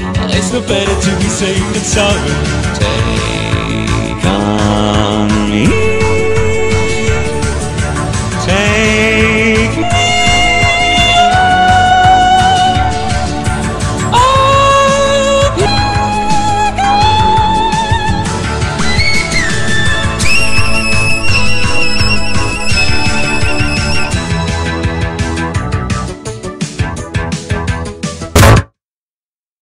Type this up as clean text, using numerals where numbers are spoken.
It's no better to be safe than sorry. Take